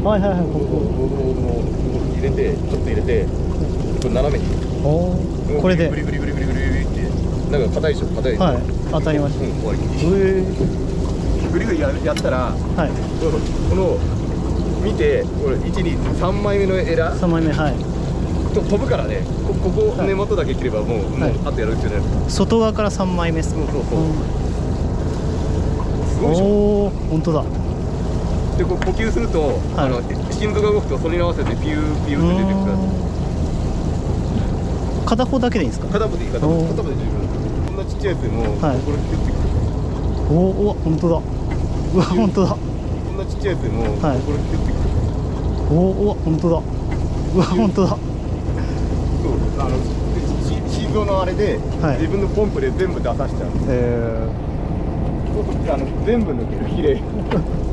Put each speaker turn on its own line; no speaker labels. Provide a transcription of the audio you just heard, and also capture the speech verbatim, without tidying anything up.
はいはいはい、ここ。
入れて、ちょっと入れて、これ斜めに。
おお、これで。
グリグリグリグリグリグリって、なんか硬いでしょ、硬いでしょ。
はい、当たりました。
うん、終わり。
え
え。グリグリやったら、
はい。
この見て、これ一二三枚目のエラ。
三枚目、はい。
と飛ぶからね、こここ根元だけ切ればもう、もうあとやる必要ない。
外側から三枚目です。
そうそうそう。すごいでしょ。
おお、本当だ。
で、こう呼吸すると、あの心臓が動くとそれに合わせてピューピューって出てくる。
片方だけでいいんですか？
片方でいい、片方で十分。こんなちっちゃいやつでも、これピュってくる。
おお、本当だ。うわ、本当だ。
こんなちっちゃいやつでも、これピュってくる。
おお、本当だ。うわ、本当だ。
そう、あの心臓のあれで、自分のポンプで全部出さしちゃう。ええ。そうすると、あの全部抜ける、きれい。